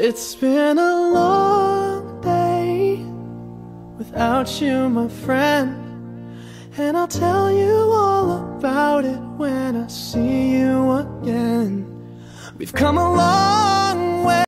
It's been a long day without you, my friend, and I'll tell you all about it when I see you again. We've come a long